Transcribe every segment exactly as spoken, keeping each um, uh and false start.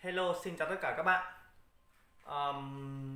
Hello, xin chào tất cả các bạn. Ờm,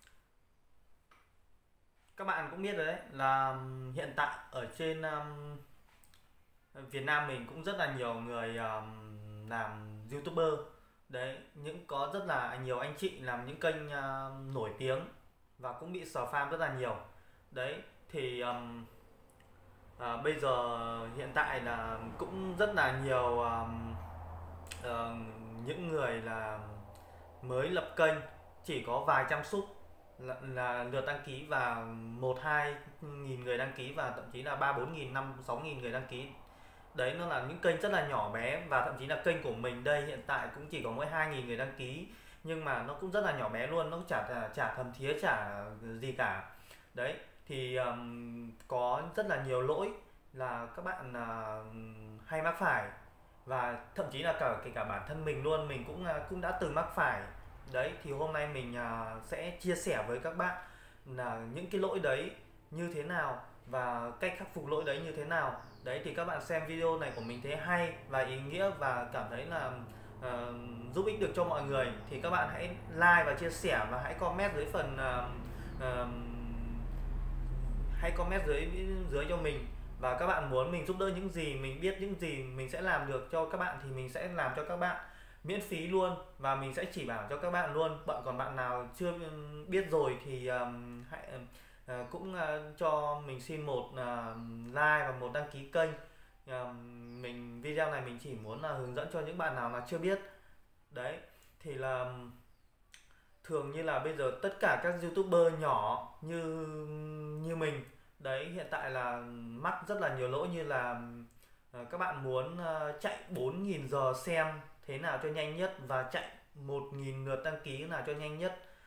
các bạn cũng biết rồi đấy là hiện tại ở trên ờm, Việt Nam mình cũng rất là nhiều người ờm, làm YouTuber. Đấy, những có rất là nhiều anh chị làm những kênh ờm, nổi tiếng và cũng bị spam rất là nhiều. Đấy, thì ờm, à, bây giờ hiện tại là cũng rất là nhiều ờm, ờ, những người là mới lập kênh, chỉ có vài trăm sub là, là lượt đăng ký và một hai nghìn người đăng ký, và thậm chí là ba bốn nghìn, năm sáu nghìn người đăng ký. Đấy, nó là những kênh rất là nhỏ bé, và thậm chí là kênh của mình đây hiện tại cũng chỉ có mỗi hai nghìn người đăng ký, nhưng mà nó cũng rất là nhỏ bé luôn, nó chả chả thầm thía chả gì cả. Đấy, thì um, có rất là nhiều lỗi là các bạn uh, hay mắc phải, và thậm chí là cả kể cả bản thân mình luôn, mình cũng à, cũng đã từng mắc phải. Đấy, thì hôm nay mình à, sẽ chia sẻ với các bạn là những cái lỗi đấy như thế nào và cách khắc phục lỗi đấy như thế nào. Đấy, thì các bạn xem video này của mình thấy hay và ý nghĩa và cảm thấy là à, giúp ích được cho mọi người, thì các bạn hãy like và chia sẻ, và hãy comment dưới phần à, à, hãy comment dưới dưới cho mình. Và các bạn muốn mình giúp đỡ những gì, mình biết những gì mình sẽ làm được cho các bạn, thì mình sẽ làm cho các bạn miễn phí luôn, và mình sẽ chỉ bảo cho các bạn luôn. Bạn còn bạn nào chưa biết rồi thì um, hãy uh, cũng uh, cho mình xin một uh, like và một đăng ký kênh. Uh, mình video này mình chỉ muốn là hướng dẫn cho những bạn nào là chưa biết. Đấy, thì là thường như là bây giờ tất cả các youtuber nhỏ như như mình đấy, hiện tại là mắc rất là nhiều lỗi, như là ờ, các bạn muốn ờ, chạy bốn nghìn giờ xem thế nào cho nhanh nhất, và chạy một nghìn lượt đăng ký nào cho nhanh nhất,